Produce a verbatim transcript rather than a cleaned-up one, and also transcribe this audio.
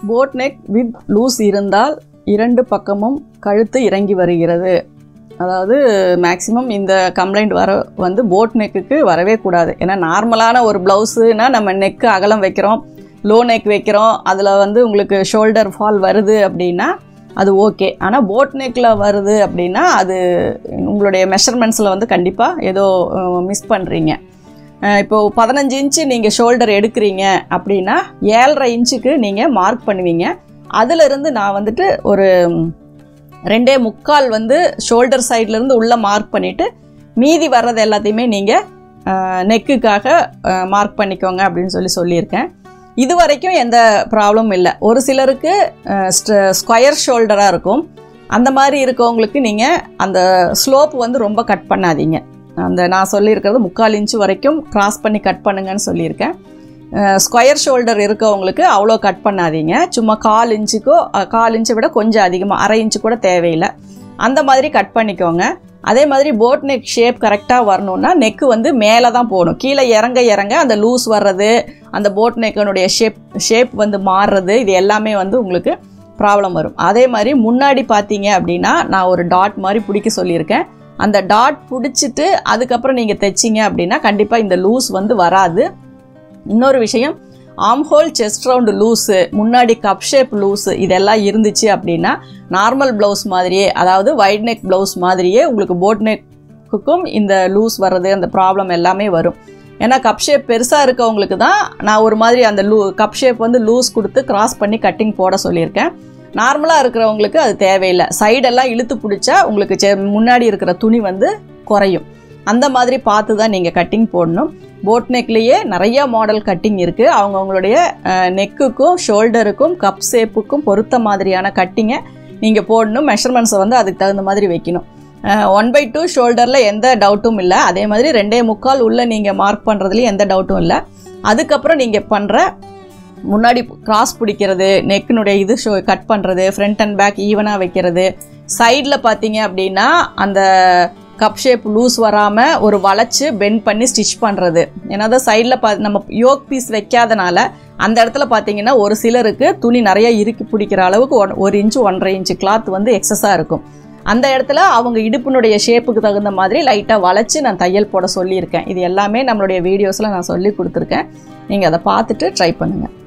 Boat neck with loose இருந்தால் இரண்டு பக்கமும் கழுத்து இறங்கி வருகிறது. அதாவது மேக்ஸிமம் இந்த கம்ப்ளைண்ட் வர வந்து போட் நெக்குக்கு வரவே கூடாது. ஏன்னா நார்மலான ஒரு ப்ளவுஸுனா நம்ம நெக்கு அகலம் வைக்கிறோம், லோ நெக் வைக்கிறோம், அதில் வந்து உங்களுக்கு ஷோல்டர் ஃபால் வருது அப்படின்னா அது ஓகே. ஆனால் போட் நெக்கில் வருது அப்படின்னா அது உங்களுடைய மெஷர்மெண்ட்ஸில் வந்து கண்டிப்பாக ஏதோ மிஸ் பண்ணுறீங்க. இப்போது பதினஞ்சு இன்ச்சு நீங்கள் ஷோல்டர் எடுக்கிறீங்க அப்படின்னா ஏழரை இன்ச்சுக்கு நீங்கள் மார்க் பண்ணுவீங்க. அதிலிருந்து நான் வந்துட்டு ஒரு ரெண்டே முக்கால் வந்து ஷோல்டர் சைட்லேருந்து உள்ளே மார்க் பண்ணிவிட்டு மீதி வர்றது எல்லாத்தையுமே நீங்கள் நெக்குக்காக மார்க் பண்ணிக்கோங்க அப்படின்னு சொல்லி சொல்லியிருக்கேன். இது வரைக்கும் எந்த ப்ராப்ளமும் இல்லை. ஒரு சிலருக்கு ஸ்கொயர் ஷோல்டராக இருக்கும். அந்த மாதிரி இருக்கவங்களுக்கு நீங்கள் அந்த ஸ்லோப் வந்து ரொம்ப கட் பண்ணாதீங்க. அந்த நான் சொல்லியிருக்கிறது முக்கால் இன்ச்சு வரைக்கும் க்ராஸ் பண்ணி கட் பண்ணுங்கன்னு சொல்லியிருக்கேன். ஸ்கொயர் ஷோல்டர் இருக்கவங்களுக்கு அவ்வளோ கட் பண்ணாதீங்க. சும்மா கால் இன்ச்சுக்கோ கால் இன்ச்சை விட கொஞ்சம் அதிகமாக அரை இன்ச்சு கூட தேவையில்லை, அந்த மாதிரி கட் பண்ணிக்கோங்க. அதே மாதிரி போட் நெக் ஷேப் கரெக்டாக வரணுன்னா நெக்கு வந்து மேலே தான் போகணும். கீழே இறங்க இறங்க அந்த லூஸ் வர்றது, அந்த போட் நெக்கனுடைய ஷேப் ஷேப் வந்து மாறுறது, இது எல்லாமே வந்து உங்களுக்கு ப்ராப்ளம் வரும். அதே மாதிரி முன்னாடி பார்த்தீங்க அப்படின்னா நான் ஒரு டாட் மாதிரி பிடிக்க சொல்லியிருக்கேன். அந்த டாட் பிடிச்சிட்டு அதுக்கப்புறம் நீங்கள் தைச்சிங்க அப்படின்னா கண்டிப்பாக இந்த லூஸ் வந்து வராது. இன்னொரு விஷயம், ஆம்ஹோல் செஸ்ட் ரவுண்டு லூஸு, முன்னாடி கப் ஷேப் லூஸு இதெல்லாம் இருந்துச்சு அப்படின்னா நார்மல் ப்ளவுஸ் மாதிரியே, அதாவது வைட் நெக் ப்ளவுஸ் மாதிரியே உங்களுக்கு போட் நெக்குக்கும் இந்த லூஸ் வர்றது அந்த ப்ராப்ளம் எல்லாமே வரும். ஏன்னா கப் ஷேப் பெருசாக இருக்கவங்களுக்கு தான் நான் ஒரு மாதிரி அந்த லூ கப் ஷேப் வந்து லூஸ் கொடுத்து கிராஸ் பண்ணி கட்டிங் போட சொல்லியிருக்கேன். நார்மலாக இருக்கிறவங்களுக்கு அது தேவையில்லை. சைடெல்லாம் இழுத்து பிடிச்சா உங்களுக்கு செ முன்னாடி இருக்கிற துணி வந்து குறையும். அந்த மாதிரி பார்த்து தான் நீங்கள் கட்டிங் போடணும். போட் நெக்லேயே நிறைய மாடல் கட்டிங் இருக்குது. அவங்கவுங்களுடைய நெக்குக்கும் ஷோல்டருக்கும் கப் ஷேப்புக்கும் பொறுத்த மாதிரியான கட்டிங்கை நீங்கள் போடணும். மெஷர்மெண்ட்ஸை வந்து அதுக்கு தகுந்த மாதிரி வைக்கணும். ஒன் பை டூ ஷோல்டரில் எந்த டவுட்டும் இல்லை. அதே மாதிரி ரெண்டே முக்கால் உள்ளே நீங்கள் மார்க் பண்ணுறதுலேயும் எந்த டவுட்டும் இல்லை. அதுக்கப்புறம் நீங்கள் பண்ணுற முன்னாடி கிராஸ் பிடிக்கிறது, நெக்கினுடைய இது ஷோ கட் பண்ணுறது, ஃப்ரண்ட் அண்ட் பேக் ஈவனாக வைக்கிறது, சைடில் பார்த்தீங்க அப்படின்னா அந்த கப் ஷேப் லூஸ் வராமல் ஒரு வளைச்சி பெண்ட் பண்ணி ஸ்டிச் பண்ணுறது. ஏன்னா தான் சைடில் பா நம்ம யோக் பீஸ் வைக்காதனால அந்த இடத்துல பார்த்தீங்கன்னா ஒரு சிலருக்கு துணி நிறைய இறுக்கி பிடிக்கிற அளவுக்கு ஒன் ஒரு இன்ச்சு ஒன்றரை இன்ச்சு கிளாத் வந்து எக்ஸஸாக இருக்கும். அந்த இடத்துல அவங்க இடுப்பினுடைய ஷேப்புக்கு தகுந்த மாதிரி லைட்டாக வளைச்சி நான் தையல் போட சொல்லியிருக்கேன். இது எல்லாமே நம்மளுடைய வீடியோஸில் நான் சொல்லி கொடுத்துருக்கேன். நீங்கள் அதை பார்த்துட்டு ட்ரை பண்ணுங்கள்.